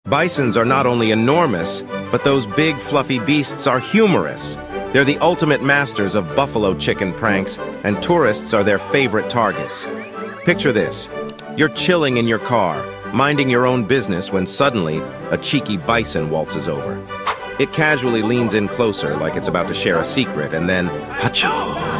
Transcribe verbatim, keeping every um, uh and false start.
Bisons are not only enormous, but those big, fluffy beasts are humorous. They're the ultimate masters of buffalo chicken pranks, and tourists are their favorite targets. Picture this. You're chilling in your car, minding your own business when suddenly a cheeky bison waltzes over. It casually leans in closer like it's about to share a secret, and then, achoo!